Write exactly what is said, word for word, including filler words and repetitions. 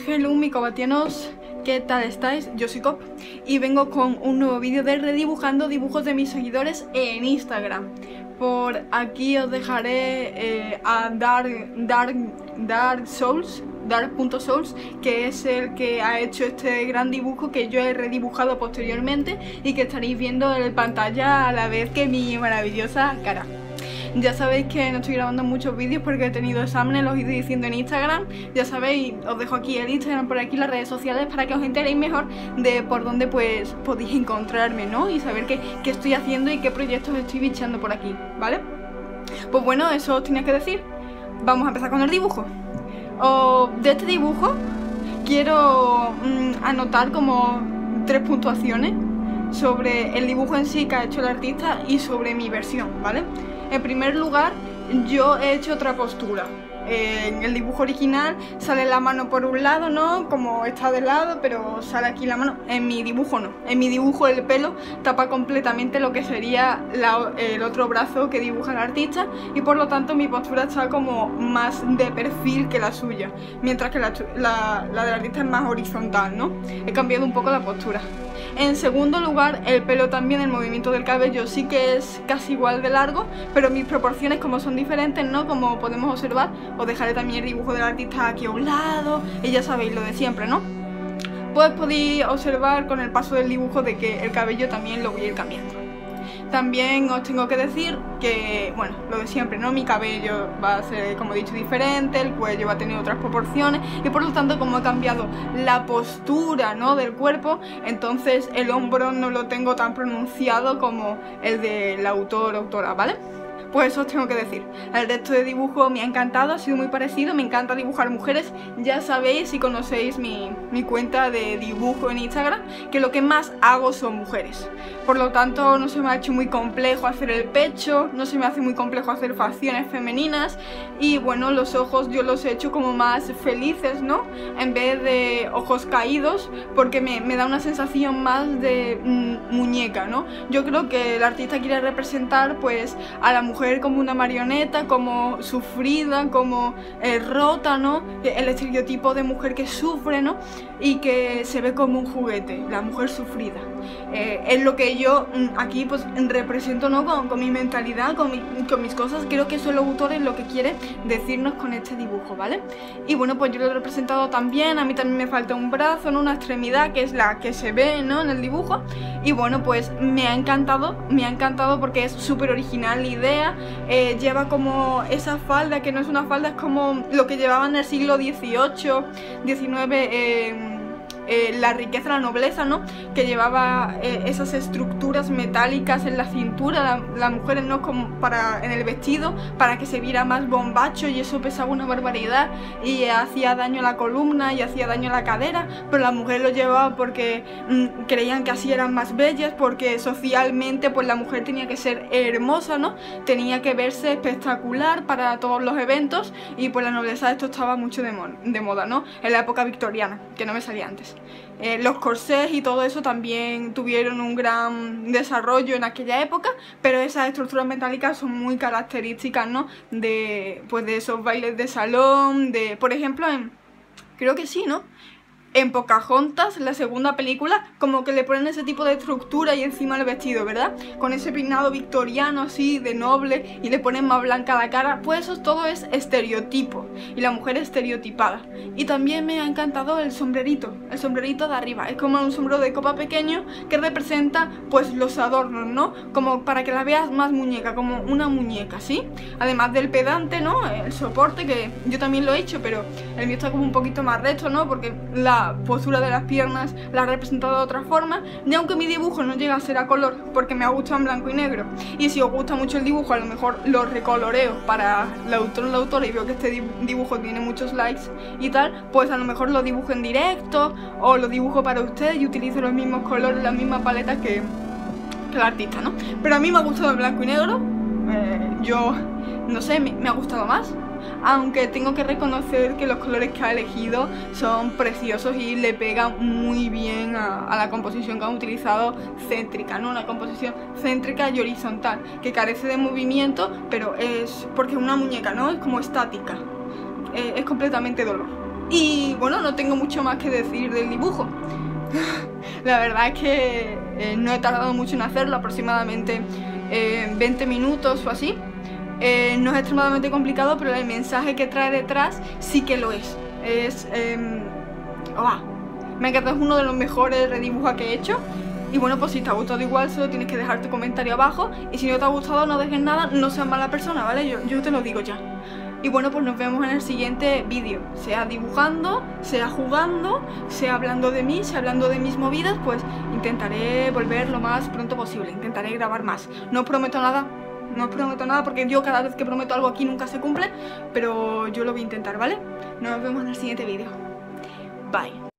Hello micobatianos, ¿qué tal estáis? Yo soy Cop y vengo con un nuevo vídeo de redibujando dibujos de mis seguidores en Instagram. Por aquí os dejaré eh, a Dark, Dark, Dark Souls, Dark.Souls, que es el que ha hecho este gran dibujo que yo he redibujado posteriormente y que estaréis viendo en pantalla a la vez que mi maravillosa cara. Ya sabéis que no estoy grabando muchos vídeos porque he tenido exámenes, los estoy diciendo en Instagram. Ya sabéis, os dejo aquí el Instagram, por aquí las redes sociales, para que os enteréis mejor de por dónde pues podéis encontrarme, ¿no? Y saber qué, qué estoy haciendo y qué proyectos estoy bichando por aquí, ¿vale? Pues bueno, eso os tenía que decir. Vamos a empezar con el dibujo. O, de este dibujo quiero mmm, anotar como tres puntuaciones sobre el dibujo en sí que ha hecho el artista y sobre mi versión, ¿vale? En primer lugar, yo he hecho otra postura. En el dibujo original sale la mano por un lado, ¿no? Como está de lado, pero sale aquí la mano. En mi dibujo no. En mi dibujo el pelo tapa completamente lo que sería la, el otro brazo que dibuja el artista, y por lo tanto mi postura está como más de perfil que la suya, mientras que la, la, la del artista es más horizontal, ¿no? He cambiado un poco la postura. En segundo lugar, el pelo también, el movimiento del cabello sí que es casi igual de largo, pero mis proporciones como son diferentes, ¿no? Como podemos observar, os dejaré también el dibujo del artista aquí a un lado, y ya sabéis lo de siempre, ¿no? Pues podéis observar con el paso del dibujo de que el cabello también lo voy a ir cambiando. También os tengo que decir que, bueno, lo de siempre, ¿no? Mi cabello va a ser, como he dicho, diferente, el cuello va a tener otras proporciones y por lo tanto, como he cambiado la postura, ¿no? del cuerpo, entonces el hombro no lo tengo tan pronunciado como el del autor o autora, ¿vale? Pues eso os tengo que decir. El resto de dibujo me ha encantado, ha sido muy parecido, me encanta dibujar mujeres. Ya sabéis, si conocéis mi, mi cuenta de dibujo en Instagram, que lo que más hago son mujeres. Por lo tanto, no se me ha hecho muy complejo hacer el pecho, no se me hace muy complejo hacer facciones femeninas. Y bueno, los ojos yo los he hecho como más felices, ¿no? En vez de ojos caídos, porque me, me da una sensación más de mm, muñeca, ¿no? Yo creo que el artista quiere representar pues a la mujer como una marioneta, como sufrida, como eh, rota, ¿no? El estereotipo de mujer que sufre, ¿no? Y que se ve como un juguete, la mujer sufrida. Eh, es lo que yo aquí pues represento, ¿no? Con, con mi mentalidad, con, mi, con mis cosas. Creo que son los autores lo que quieren decirnos con este dibujo, ¿vale? Y bueno, pues yo lo he representado también. A mí también me falta un brazo, ¿no? Una extremidad que es la que se ve, ¿no? En el dibujo. Y bueno, pues me ha encantado, me ha encantado porque es súper original la idea. Eh, lleva como esa falda, que no es una falda, es como lo que llevaban en el siglo dieciocho, diecinueve, eh, eh, la riqueza, la nobleza, ¿no? Que llevaba eh, esas estructuras metálicas en la cintura, la, las mujeres, ¿no? Como para, en el vestido, para que se viera más bombacho, y eso pesaba una barbaridad y hacía daño a la columna y hacía daño a la cadera, pero las mujeres lo llevaban porque mmm, creían que así eran más bellas, porque socialmente pues la mujer tenía que ser hermosa, ¿no? Tenía que verse espectacular para todos los eventos, y pues la nobleza esto estaba mucho de, mo de moda, ¿no? En la época victoriana, que no me salía antes. Eh, los corsés y todo eso también tuvieron un gran desarrollo en aquella época, pero esas estructuras metálicas son muy características, ¿no? De, pues de esos bailes de salón, de, por ejemplo, en, creo que sí, ¿no? En Pocahontas, la segunda película, como que le ponen ese tipo de estructura y encima el vestido, ¿verdad? Con ese peinado victoriano así, de noble, y le ponen más blanca la cara. Pues eso todo es estereotipo, y la mujer estereotipada. Y también me ha encantado el sombrerito, el sombrerito de arriba. Es como un sombrero de copa pequeño que representa pues los adornos, ¿no? Como para que la veas más muñeca, como una muñeca, ¿sí? Además del pedante, ¿no? El soporte, que yo también lo he hecho, pero el mío está como un poquito más recto, ¿no? Porque la postura de las piernas la he representado de otra forma, y aunque mi dibujo no llega a ser a color porque me ha gustado en blanco y negro, y si os gusta mucho el dibujo a lo mejor lo recoloreo para el autor o la autora y veo que este dibujo tiene muchos likes y tal, pues a lo mejor lo dibujo en directo o lo dibujo para ustedes y utilizo los mismos colores, las mismas paletas que, que el artista, ¿no? Pero a mí me ha gustado en blanco y negro, eh, yo no sé, me, me ha gustado más. Aunque tengo que reconocer que los colores que ha elegido son preciosos y le pegan muy bien a, a la composición que han utilizado, céntrica, ¿no? Una composición céntrica y horizontal, que carece de movimiento, pero es porque es una muñeca, ¿no? Es como estática, eh, es completamente dolor. Y bueno, no tengo mucho más que decir del dibujo. La verdad es que eh, no he tardado mucho en hacerlo, aproximadamente eh, veinte minutos o así. Eh, no es extremadamente complicado, pero el mensaje que trae detrás sí que lo es. Es... Eh, oh, me encanta, es uno de los mejores redibujos que he hecho. Y bueno, pues si te ha gustado igual, solo tienes que dejar tu comentario abajo. Y si no te ha gustado, no dejes nada, no seas mala persona, ¿vale? Yo, yo te lo digo ya. Y bueno, pues nos vemos en el siguiente vídeo. Sea dibujando, sea jugando, sea hablando de mí, sea hablando de mis movidas. Pues intentaré volver lo más pronto posible. Intentaré grabar más. No os prometo nada. No os prometo nada porque yo cada vez que prometo algo aquí nunca se cumple. Pero yo lo voy a intentar, ¿vale? Nos vemos en el siguiente vídeo. Bye.